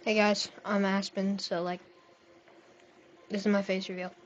Hey guys, I'm Aspen, so like, this is my face reveal.